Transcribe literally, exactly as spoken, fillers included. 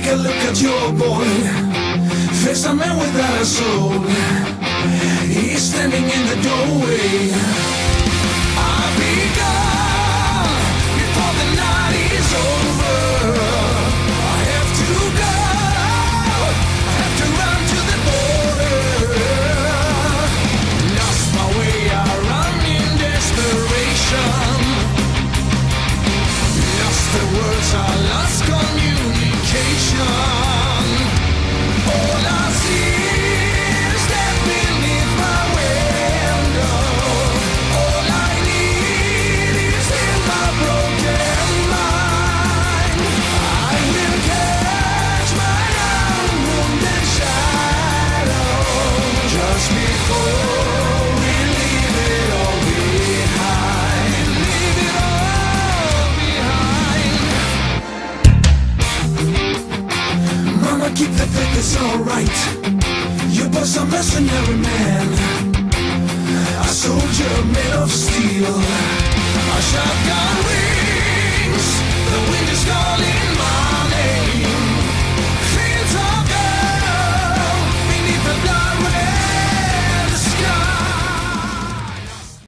a look at your boy, face a man without a soul. He's standing in the doorway. I'll be gone before the night is over. I have to go, I have to run to the border. Lost my way, I run in desperation. Lost the words, I lost communication. All I see is that beneath my window. All I need is in my broken mind. I will catch my unwounded shadow just before we leave it all behind. Leave it all behind. Mama, keep the faith, it's alright. Your boy's a mercenary man, a soldier made of steel.